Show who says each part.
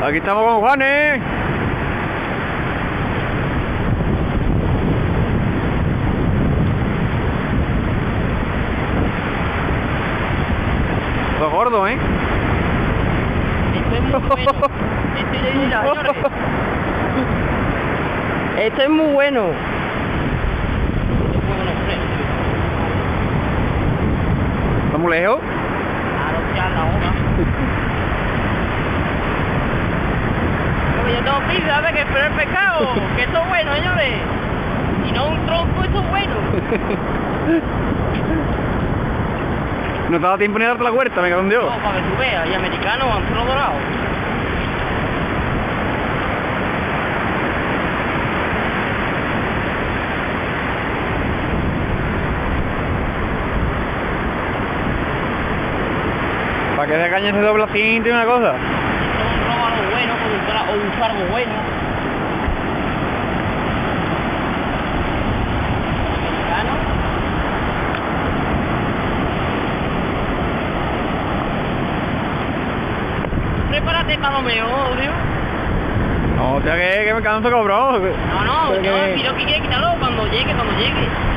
Speaker 1: Aquí estamos con Juanes. Todo gordo, ¿eh?
Speaker 2: Esto es muy bueno. Esto es muy bueno.
Speaker 1: ¿Está muy lejos?
Speaker 2: Claro, ya la hora. Como yo tengo prisa de que espero el pescado. Que esto es bueno, señores. Y no un tronco, esto es bueno.
Speaker 1: No te da tiempo ni a darte la vuelta, me cago en Dios.
Speaker 2: No, para que tú veas. Y americano, anzuelo dorado.
Speaker 1: Para que de caña se dobla cinta y una cosa.
Speaker 2: Esto es un róbalo bueno, o un fargo bueno. Americano. Prepárate para lo mejor, tío.
Speaker 1: No, hostia, que me canso, cabrón.
Speaker 2: No, yo miro que quiere quitarlo cuando llegue.